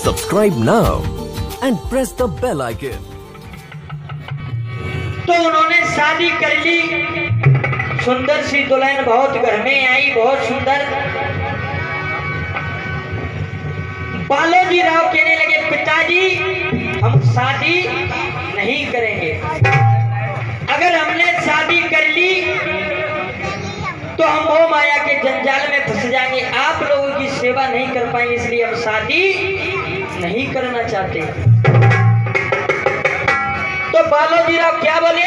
Subscribe now and press the bell icon. तो उन्होंने शादी कर ली। सुंदर सी दुल्हन बहुत घर में आई, बहुत सुंदर। बालोजी राव कहने लगे, पिताजी हम शादी नहीं करेंगे। अगर हमने शादी कर ली तो हम मोह माया के जंजाल में फंस जाएंगे, आप लोगों की सेवा नहीं कर पाएंगे, इसलिए हम शादी नहीं करना चाहते। तो बालोजी राव क्या बोले?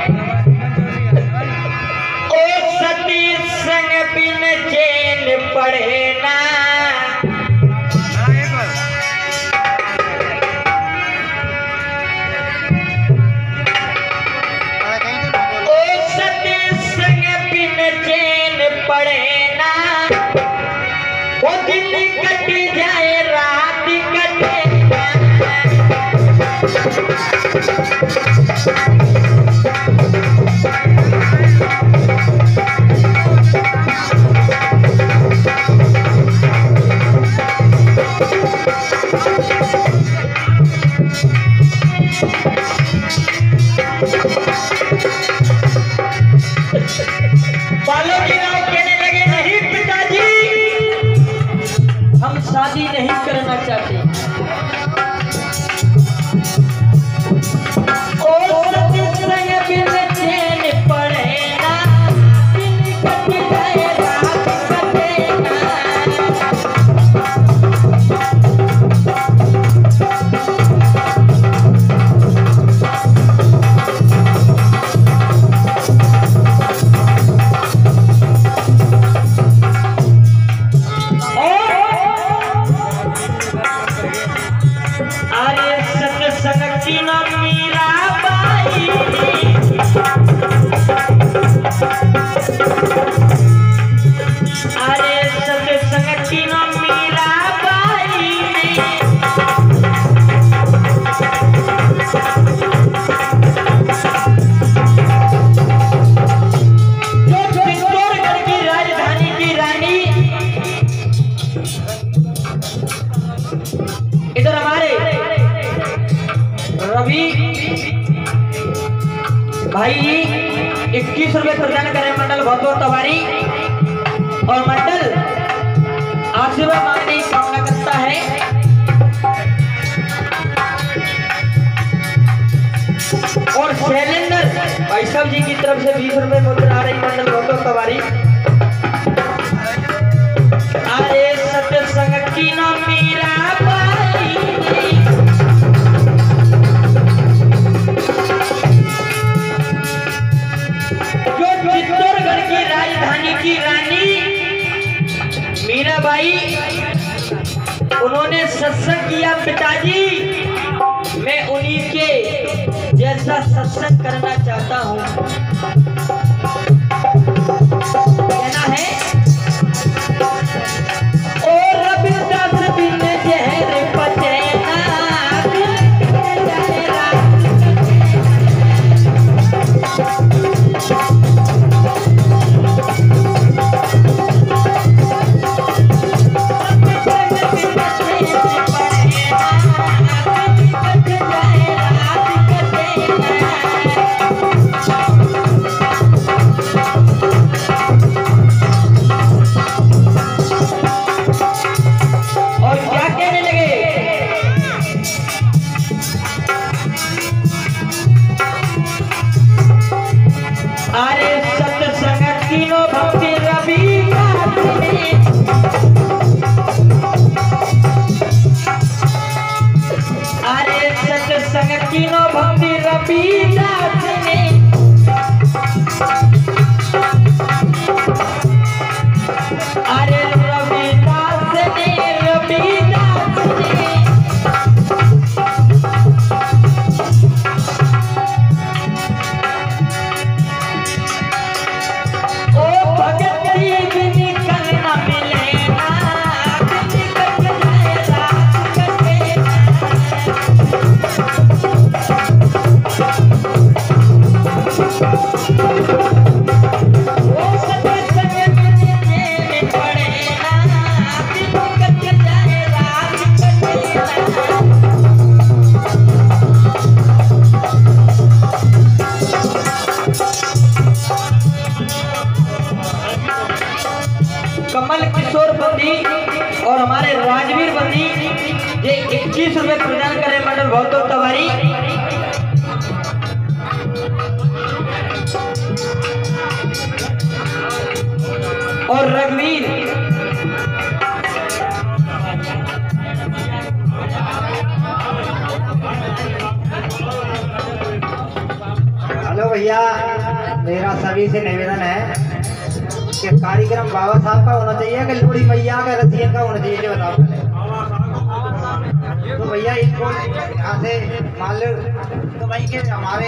ओ सती संग बिन चैन पड़े ना, ओ सती संग बिन चैन पड़े ना, वो दिन कट जाए रात कटे ना। बालोजी राव कहने लगे, नहीं पिताजी हम शादी नहीं करना चाहते। ओ सती संग बिन चैन पड़े ना, दिन कट जाए रात कटे ना। अरे सत्संग की न मीरा बाई, अरे सत्संग की न मीरा बाई जो चित्तौड़गढ़ की राजधानी की रानी, इधर हमारे रवि भाई 21 रुपए प्रदान करें मंडल बहुत बहुत तवारी, और मंडल आशीर्वाद मांगने की कामना करता है। और शैलेंद्र भाई साहब जी की तरफ से 20 रुपए मुद्रा आ रही, मंडल बहुत बहुत तवारी। अरे सत्संग की न मीरा बाई, जो चित्तौड़गढ़ की राजधानी की रानी मीराबाई, उन्होंने सत्संग किया। पिताजी मैं उन्हीं के जैसा सत्संग करना चाहता हूँ। कहना है, ओ रविदास बिन जहर पचे ना, दिल कट जाए रात कटे ना। ये 21 रुपए प्रदान करें मंडल बहुत तवारी। और रघुवीर हेलो भैया, मेरा सभी से निवेदन है कि कार्यक्रम बाबा साहब का होना चाहिए कि लोहड़ी मैया का रसियन का होना चाहिए, ये बताओ पहले। तो भैया इनको यहाँ से मान लो तो भाई के हमारे